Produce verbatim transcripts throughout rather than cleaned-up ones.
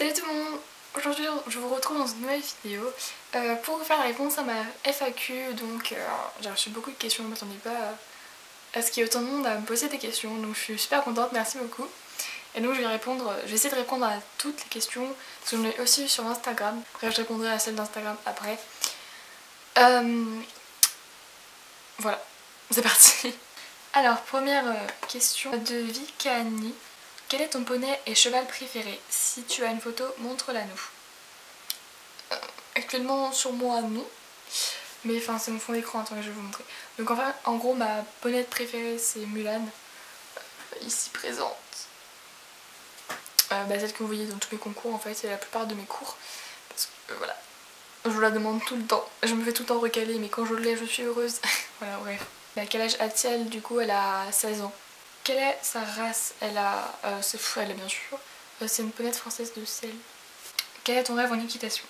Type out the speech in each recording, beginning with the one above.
Salut tout le monde. Aujourd'hui je vous retrouve dans une nouvelle vidéo euh, pour vous faire la réponse à ma F A Q. Donc euh, j'ai reçu beaucoup de questions, je ne m'attendais pas à ce qu'il y ait autant de monde à me poser des questions, donc je suis super contente, merci beaucoup. Et donc je vais répondre, je vais essayer de répondre à toutes les questions, parce que j'en ai aussi eu sur Instagram. Après je répondrai à celle d'Instagram après. Euh, voilà, c'est parti. Alors première question de Vikani. Quel est ton poney et cheval préféré? Si tu as une photo, montre-la nous. Euh, actuellement sur moi non. Mais enfin c'est mon fond d'écran, attendez je vais vous montrer. Donc en fait en gros ma ponette préférée c'est Mulan. Euh, ici présente. Euh, bah, celle que vous voyez dans tous mes concours en fait, c'est la plupart de mes cours. Parce que euh, voilà. Je vous la demande tout le temps. Je me fais tout le temps recaler mais quand je l'ai je suis heureuse. Voilà bref. Bah, quel âge a-t-elle? Du coup elle a seize ans. Quelle est sa race? Elle a... Euh, c'est fou, elle est bien sûr. Euh, c'est une ponette française de sel. Quel est ton rêve en équitation?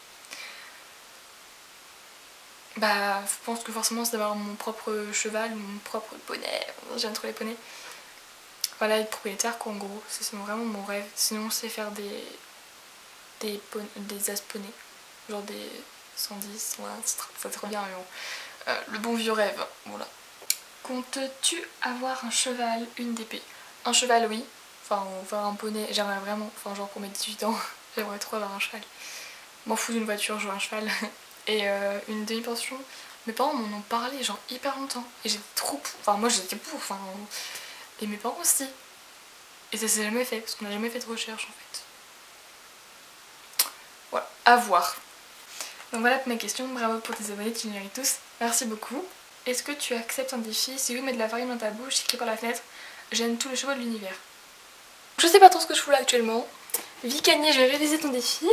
Bah, je pense que forcément c'est d'avoir mon propre cheval, mon propre poney. J'aime trop les poneys. Voilà, être propriétaire quoi en gros. C'est vraiment mon rêve. Sinon c'est faire des... Des, pon... des as poneys. Genre des cent dix, voilà, c'est trop bien mais bon. Euh, le bon vieux rêve, voilà. Comptes-tu avoir un cheval, une d'épée? Un cheval oui, enfin avoir un poney, j'aimerais vraiment, enfin genre pour mes dix-huit ans, j'aimerais trop avoir un cheval. M'en fous d'une voiture, je veux un cheval. Et euh, une demi-pension, mes parents m'en ont parlé genre hyper longtemps. Et j'ai trop pour, enfin moi j'étais pour, enfin, et mes parents aussi. Et ça s'est jamais fait, parce qu'on n'a jamais fait de recherche en fait. Voilà, à voir. Donc voilà pour mes questions, bravo pour tes abonnés, tu les mérites tous, merci beaucoup. Est-ce que tu acceptes un défi? Si oui, mets de la farine dans ta bouche, qui par la fenêtre. J'aime tous les chevaux de l'univers. Je sais pas trop ce que je fous là actuellement. Vikani, je vais réaliser ton défi.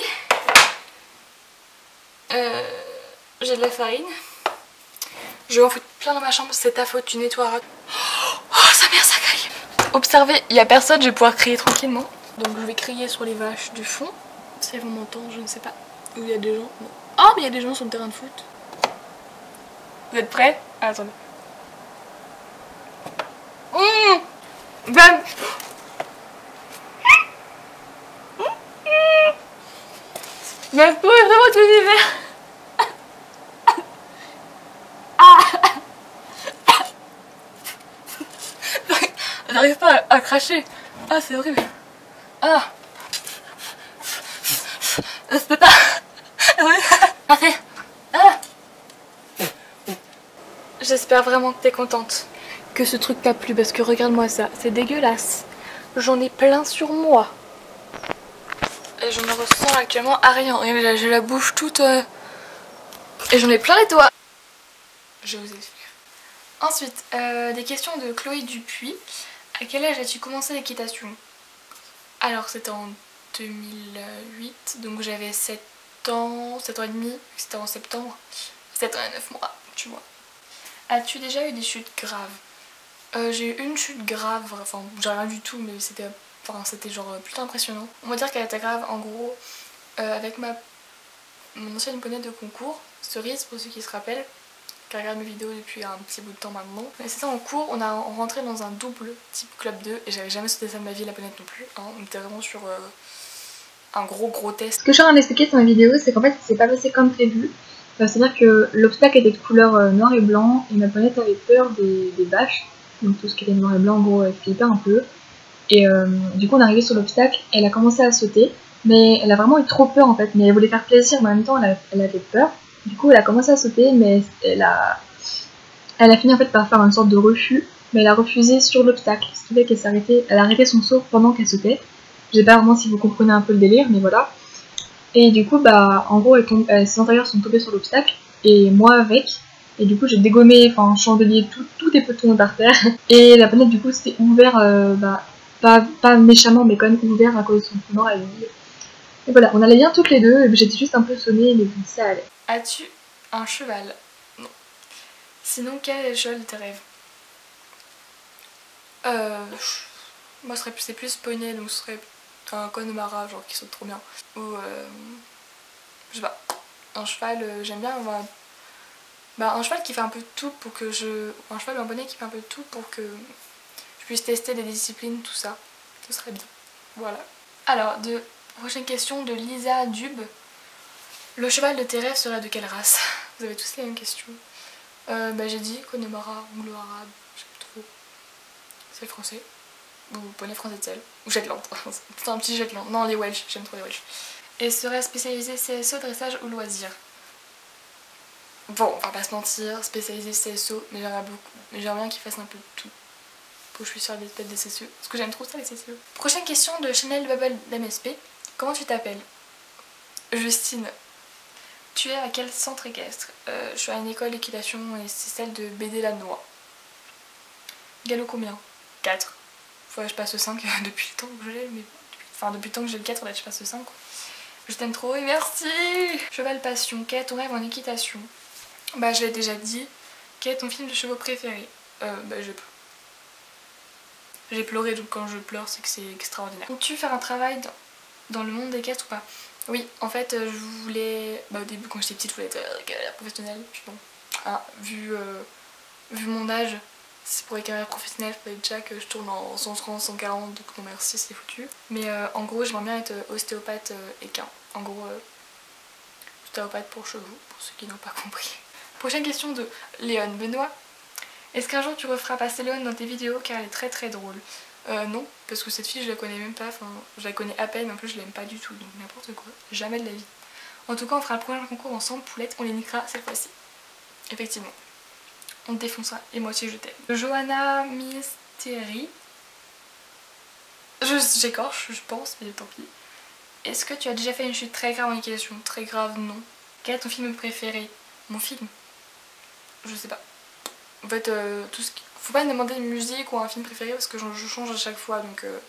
Euh, J'ai de la farine. Je vais en foutre plein dans ma chambre, c'est ta faute, tu nettoieras. Oh, sa mère, ça crie. Observez, il n'y a personne, je vais pouvoir crier tranquillement. Donc je vais crier sur les vaches du fond. Si elles vont m'entendre, je ne sais pas. Où il y a des gens. Non. Oh, mais il y a des gens sur le terrain de foot. Vous êtes prêts? Ah, attendez. Mmh ben... Ma peau est vraiment tout l'hiver. Ah j'arrive pas à, à cracher. Ah c'est horrible. Ah je peux pas. Ah. J'espère vraiment que t'es contente, que ce truc t'a plu, parce que regarde-moi ça, c'est dégueulasse. J'en ai plein sur moi. Et je me ressens actuellement à rien. Regardez là, j'ai la bouche toute... Euh... Et j'en ai plein les doigts. Je vais vous expliquer. Ensuite, euh, des questions de Chloé Dupuis. À quel âge as-tu commencé l'équitation? Alors c'était en deux mille huit, donc j'avais sept ans, sept ans et demi, c'était en septembre. sept ans et neuf mois, tu vois. As-tu déjà eu des chutes graves? euh, J'ai eu une chute grave, enfin j'ai rien du tout, mais c'était enfin, c'était genre plutôt impressionnant. On va dire qu'elle était grave, en gros, euh, avec ma mon ancienne poney de concours, Cerise pour ceux qui se rappellent, qui regarde mes vidéos depuis un petit bout de temps maintenant. Mais c'était en cours, on a on rentrait dans un double type club deux et j'avais jamais sauté ça de ma vie, la ponette non plus. Hein. On était vraiment sur euh, un gros gros test. Ce que je suis en train d'expliquer sur ma vidéo, c'est qu'en fait ça s'est pas passé comme prévu. C'est-à-dire que l'obstacle était de couleur euh, noir et blanc et ma ponette avait peur des, des bâches. Donc tout ce qui était noir et blanc en gros elle flippait un peu. Et euh, du coup on est arrivé sur l'obstacle, elle a commencé à sauter. Mais elle a vraiment eu trop peur en fait. Mais elle voulait faire plaisir mais en même temps elle, a, elle avait peur. Du coup elle a commencé à sauter mais elle a, elle a fini en fait par faire une sorte de refus. Mais elle a refusé sur l'obstacle. Ce qui fait qu'elle s'est arrêtée, elle a arrêté son saut pendant qu'elle sautait. Je sais pas vraiment si vous comprenez un peu le délire mais voilà. Et du coup, bah, en gros, euh, ses antérieurs sont tombés sur l'obstacle, et moi avec. Et du coup, j'ai dégommé, enfin, chandelier, tout, tout est tombé par terre. Et la ponette, du coup, c'était ouvert, euh, bah, pas, pas méchamment, mais quand même ouvert à cause de son fond noir. Et voilà, on allait bien toutes les deux, et j'étais juste un peu sonnée, mais bon, ça allait. As-tu un cheval? Non. Sinon, quel est le cheval de tes rêves? Euh. Moi, c'est plus poney, donc ce serait un Connemara, genre qui saute trop bien. Ou. Euh, je sais pas. Un cheval, euh, j'aime bien avoir. Bah, un cheval qui fait un peu tout pour que je. Un cheval ou un poney qui fait un peu tout pour que je puisse tester des disciplines, tout ça. Ce serait bien. Voilà. Alors, de Prochaine question de Lisa Dube. Le cheval de tes rêves serait de quelle race? Vous avez tous les mêmes questions. Euh, bah j'ai dit Connemara, anglo-arabe, je sais plus trop. C'est le français. Ou poney français de sel. Ou Shetland. C'est un petit Shetland. Non, les Welsh, j'aime trop les Welsh. Et serait spécialisé C S O, dressage ou loisir? Bon, on va pas se mentir, spécialisé C S O, mais j'aimerais beaucoup. Mais j'aimerais bien qu'il fasse un peu de tout. Pour que je puisse faire des têtes des C S E. Parce que j'aime trop ça les C S E. Prochaine question de Chanel Bubble d'M S P. Comment tu t'appelles? Justine. Tu es à quel centre équestre? euh, Je suis à une école d'équitation et c'est celle de B D Lannoy. Galop combien? quatre. Faut que je passe au cinq depuis le temps que je l'ai, mais enfin depuis le temps que j'ai le quatre, là je passe au cinq quoi. Je t'aime trop et merci. Cheval passion, quel est ton rêve en équitation? Bah je l'ai déjà dit. Quel est ton film de chevaux préféré? Euh bah j'ai J'ai pleuré, donc quand je pleure c'est que c'est extraordinaire. Comptes-tu faire un travail dans, dans le monde équestre ou pas? Oui, en fait je voulais, bah au début quand j'étais petite je voulais être euh, carrière professionnelle, puis bon, ah, vu, euh, vu mon âge, si pour les carrières professionnelles, il fallait déjà que je tourne en cent trente, cent quarante, donc non merci, c'est foutu. Mais euh, en gros, j'aimerais bien être ostéopathe euh, équin. En gros, euh, ostéopathe pour chevaux, pour ceux qui n'ont pas compris. Prochaine question de Léon Benoît. Est-ce qu'un jour tu referas passer Léon dans tes vidéos car elle est très très drôle? Euh, non, parce que cette fille je la connais même pas, enfin je la connais à peine, en plus je l'aime pas du tout, donc n'importe quoi, jamais de la vie. En tout cas, on fera le prochain concours ensemble, Poulette, on les niquera cette fois-ci. Effectivement. On te défoncera et moi aussi je t'aime. Johanna Mysteri. J'écorche, je pense, mais tant pis. Est-ce que tu as déjà fait une chute très grave en équitation? Très grave, non. Quel est ton film préféré? Mon film? Je sais pas. En fait, euh, tout ce qui... faut pas me demander une musique ou un film préféré parce que je change à chaque fois donc. Euh...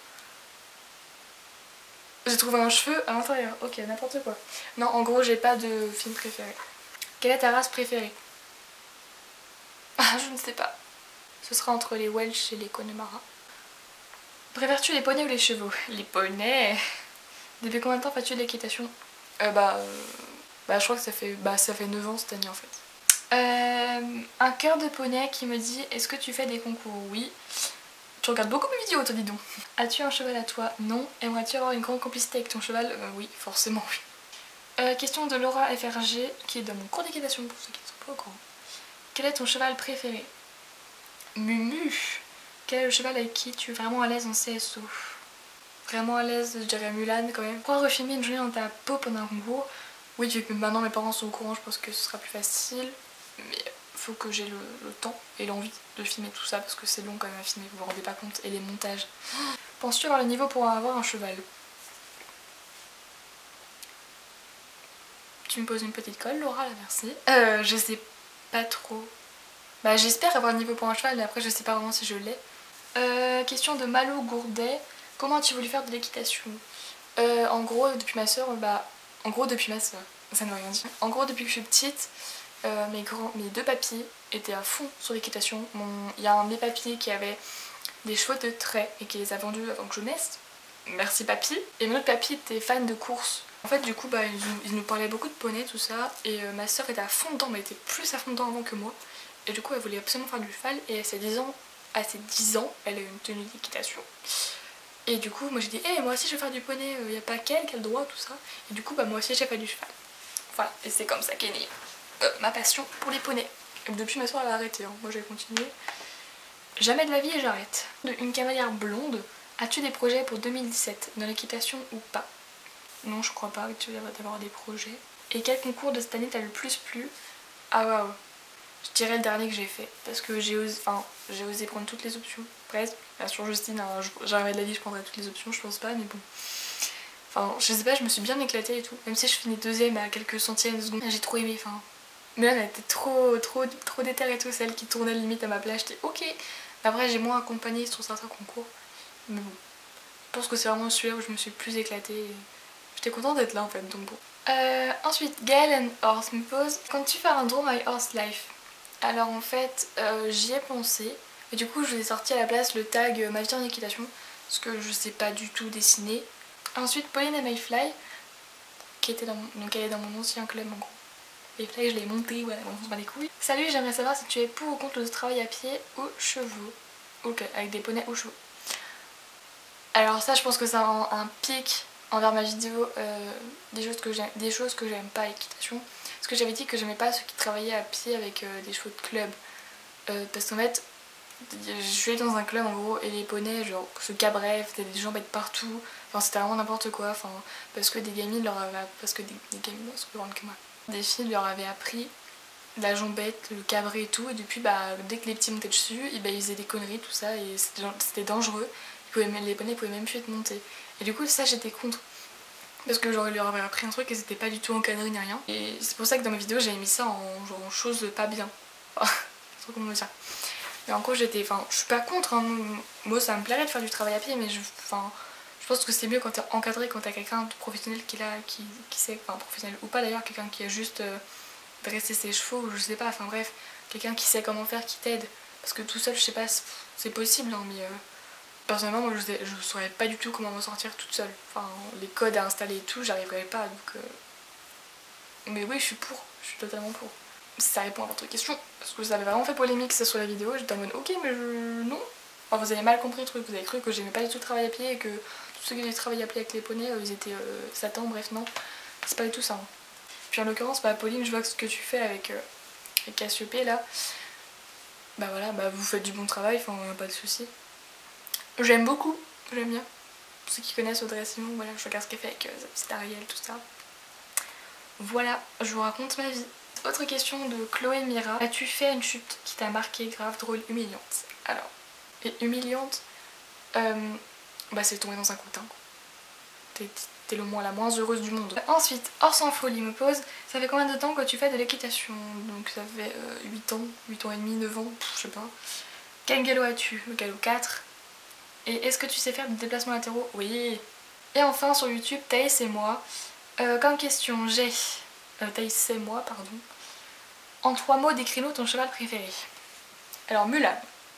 J'ai trouvé un cheveu à l'intérieur. Ok, n'importe quoi. Non, en gros, j'ai pas de film préféré. Quelle est ta race préférée? Ah, je ne sais pas. Ce sera entre les Welsh et les Connemara. Préfères-tu les poneys ou les chevaux? Les poneys. Depuis combien de temps fais-tu de l'équitation? euh, bah, euh, bah je crois que ça fait, bah, ça fait neuf ans cette année en fait. Euh, un cœur de poney qui me dit est-ce que tu fais des concours? Oui. Tu regardes beaucoup mes vidéos toi dis donc. As-tu un cheval à toi? Non. Aimerais-tu avoir une grande complicité avec ton cheval? euh, Oui, forcément oui. Euh, question de Laura F R G qui est dans mon cours d'équitation pour ceux qui ne sont pas au courant. Quel est ton cheval préféré? Mumu. Quel est le cheval avec qui tu es vraiment à l'aise en C S O? Vraiment à l'aise, je dirais Mulan quand même. Pourquoi refilmer une journée dans ta peau pendant un concours? Oui, vu que maintenant mes parents sont au courant, je pense que ce sera plus facile. Mais faut que j'ai le, le temps et l'envie de filmer tout ça parce que c'est long quand même à filmer, vous vous rendez pas compte. Et les montages. Penses-tu avoir le niveau pour avoir un cheval? Tu me poses une petite colle, Laura, là, merci. Euh, je sais pas trop. Bah j'espère avoir le niveau pour un cheval, mais après je sais pas vraiment si je l'ai. Euh, question de Malo Gourdet. Comment as-tu voulu faire de l'équitation? euh, En gros, depuis ma soeur, bah... En gros, depuis ma soeur, ça ne veut rien dire. En gros, depuis que je suis petite, euh, mes, grands... mes deux papis étaient à fond sur l'équitation. Mon... Il y a un de mes papis qui avait des chevaux de trait et qui les a vendus avant que je naisse. Merci papy. Et mon autre papy était fan de course. En fait, du coup, bah, ils, ils nous parlaient beaucoup de poney, tout ça. Et euh, ma soeur était à fond dedans, mais elle était plus à fond dedans avant que moi. Et du coup, elle voulait absolument faire du cheval. Et à ses dix ans, à ses dix ans, elle a eu une tenue d'équitation. Et du coup, moi j'ai dit, hé, hey, moi aussi je vais faire du poney, il euh, n'y a pas qu'elle qui a le droit, tout ça. Et du coup, bah moi aussi j'ai fait du cheval. Voilà, et c'est comme ça qu'est née euh, ma passion pour les poneys. Et depuis ma soeur elle a arrêté, hein. Moi j'ai continué. Jamais de la vie et j'arrête. Une cavalière blonde, as-tu des projets pour deux mille dix-sept dans l'équitation ou pas? Non, je crois pas que tu vas avoir des projets. Et quel concours de cette année t'a le plus plu? Ah waouh. Je dirais le dernier que j'ai fait, parce que j'ai osé, enfin, j'ai osé prendre toutes les options, presque. Bien sûr, Justine, hein, j'arrête de la vie, je prendrais toutes les options, je pense pas, mais bon. Enfin, je sais pas, je me suis bien éclatée et tout. Même si je finis deuxième à quelques centièmes de seconde, j'ai trop aimé, enfin. Mais là, elle était trop, trop, trop déter et tout, celle qui tournait limite à ma place, j'étais ok. Après, j'ai moins accompagné sur certains concours, mais bon. Je pense que c'est vraiment celui-là où je me suis plus éclatée. Et... J'étais contente d'être là en fait, donc bon. Euh, ensuite, Gaël and Horse me pose, comptes-tu faire un Draw My Horse Life? Alors en fait, euh, j'y ai pensé, et du coup je vous ai sorti à la place le tag euh, ma vie en équitation, parce que je sais pas du tout dessiner. Ensuite, Pauline et Mayfly, qui était dans mon, donc elle est dans mon ancien club en gros. Mayfly, je l'ai monté, voilà, on se bat les couilles. Salut, j'aimerais savoir si tu es pour ou contre le travail à pied ou chevaux. Ok, avec des poneys ou chevaux. Alors ça, je pense que c'est un, un pic envers ma vidéo euh, des choses que j'aime, des choses que j'aime pas à l'équitation. Parce que j'avais dit que j'aimais pas ceux qui travaillaient à pied avec euh, des chevaux de club. Euh, parce qu'en fait, je suis allée dans un club en gros et les poneys genre se cabraient, faisaient des jambettes partout. Enfin c'était vraiment n'importe quoi. Enfin parce que des gamines leur avaient, parce que des, des gamines, c'est plus grande que moi. Des filles leur avaient appris la jambette, le cabré et tout. Et depuis bah dès que les petits montaient dessus, et bah, ils faisaient des conneries tout ça et c'était dangereux. Ils pouvaient, les poneys pouvaient même plus être montés. Et du coup ça j'étais contre. Parce que genre ils leur avaient appris un truc et c'était pas du tout encadré ni rien. Et c'est pour ça que dans ma vidéo j'avais mis ça en genre en choses pas bien. Enfin, je sais pas comment dire. Et en gros j'étais, enfin je suis pas contre, hein. Moi ça me plairait de faire du travail à pied mais je, enfin, je pense que c'est mieux quand t'es encadré, quand t'as quelqu'un de professionnel qui, là, qui, qui sait, enfin professionnel ou pas d'ailleurs, quelqu'un qui a juste euh, dressé ses chevaux ou je sais pas, enfin bref, quelqu'un qui sait comment faire, qui t'aide. Parce que tout seul je sais pas, c'est possible hein, mais euh, personnellement moi je, je saurais pas du tout comment m'en sortir toute seule. Enfin les codes à installer et tout j'arriverais pas donc... Euh... Mais oui je suis pour, je suis totalement pour. Si ça répond à votre question, parce que ça avait vraiment fait polémique ça sur la vidéo, j'étais en mode ok mais je... non. Enfin vous avez mal compris le truc, vous avez cru que j'aimais pas du tout le travail à pied et que tous ceux qui avaient travaillé à pied avec les poneys euh, ils étaient euh, Satan, bref non, c'est pas du tout ça. Hein. Puis en l'occurrence bah Pauline je vois que ce que tu fais avec, euh, avec Cassiopée là, bah voilà, bah vous faites du bon travail, enfin pas de soucis. J'aime beaucoup, j'aime bien. Pour ceux qui connaissent Audrey Simon, voilà je regarde ce qu'elle fait avec euh, sa petite Ariel, tout ça. Voilà, je vous raconte ma vie. Autre question de Chloé Mira. As-tu fait une chute qui t'a marqué, grave, drôle, humiliante? Alors, et humiliante, euh, bah c'est tombé dans un coutin. T'es t'es le moins la moins heureuse du monde. Ensuite, Hors sans folie me pose, ça fait combien de temps que tu fais de l'équitation? Donc ça fait euh, huit ans, huit ans et demi, neuf ans, pff, je sais pas. Quel galop as-tu? Le galop quatre. Et est-ce que tu sais faire des déplacements latéraux? Oui. Et enfin sur YouTube, Thaïs et moi. Euh, comme question, j'ai... Euh, Thaïs et moi, pardon. En trois mots, décris-nous ton cheval préféré. Alors, Mulan.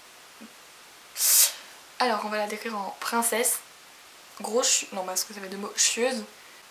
Alors, on va la décrire en princesse. Grosse, non, parce que ça fait deux mots. Chieuse.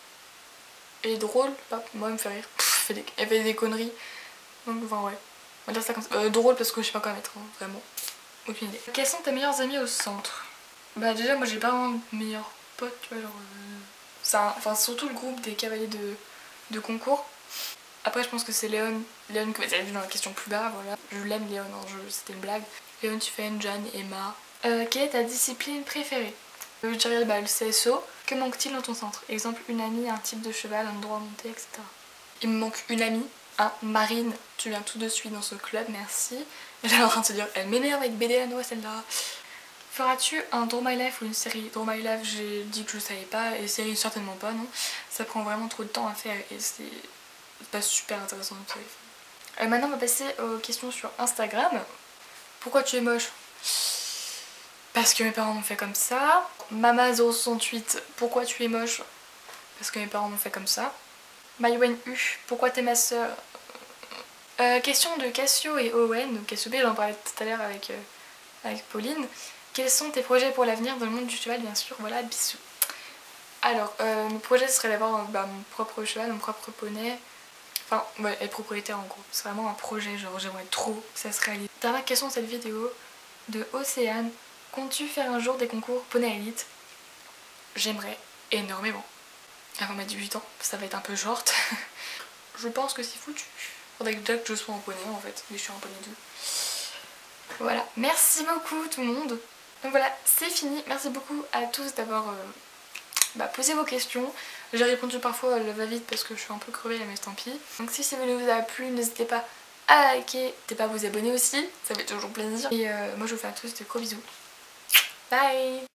Et drôle. Pas, moi, elle me fait rire. Pff, elle, fait des, elle fait des conneries. Donc, enfin, ouais. On va dire ça comme ça. Euh, drôle parce que je sais pas quoi mettre, hein, vraiment. Aucune idée. Quels sont tes meilleurs amis au centre? Bah, déjà, moi, j'ai pas un meilleur pote, tu vois, genre. Euh, ça, enfin, surtout le groupe des cavaliers de, de concours. Après je pense que c'est Léon, Léon que vous avez vu dans la question plus bas, voilà. Je l'aime Léon, hein, c'était une blague. Léon, Tiffen, Jeanne, Emma. Euh, quelle est ta discipline préférée? Je dirais bah, le C S O. Que manque-t-il dans ton centre? Exemple, une amie, un type de cheval, un endroit à monter, et cetera. Il me manque une amie, hein, Marine, tu viens tout de suite dans ce club, merci. Et j'étais en train de se dire, elle m'énerve avec B D à Noah celle-là. Feras-tu un Draw My Life ou une série? Draw My Life, j'ai dit que je savais pas, et série certainement pas, non. Ça prend vraiment trop de temps à faire et c'est pas super intéressant. Euh, maintenant on va passer aux questions sur Instagram. Pourquoi tu es moche? Parce que mes parents m'ont fait comme ça. Mama zéro soixante-huit, pourquoi tu es moche? Parce que mes parents m'ont fait comme ça. Mywen U, pourquoi t'es ma soeur? euh, Question de Cassio et Owen. Donc Cassio B, j'en parlais tout à l'heure avec, euh, avec Pauline. Quels sont tes projets pour l'avenir dans le monde du cheval? Bien sûr, voilà, bisous. Alors, euh, mon projet serait d'avoir bah, mon propre cheval, mon propre poney. Enfin, ouais, être propriétaire en gros. C'est vraiment un projet, genre j'aimerais trop que ça se réalise. Dernière question de cette vidéo de Océane. Comptes-tu faire un jour des concours poney élite? J'aimerais énormément. Avant mes dix-huit ans, ça va être un peu short. Je pense que c'est foutu. Faudrait que déjà que je sois en poney en fait, mais je suis en poney deux. Voilà, merci beaucoup tout le monde. Donc voilà, c'est fini. Merci beaucoup à tous d'avoir euh, bah, posé vos questions. J'ai répondu parfois le va-vite parce que je suis un peu crevée, mais tant pis. Donc si cette vidéo vous a plu, n'hésitez pas à liker, n'hésitez pas à vous abonner aussi, ça fait toujours plaisir. Et euh, moi je vous fais à tous de gros bisous. Bye!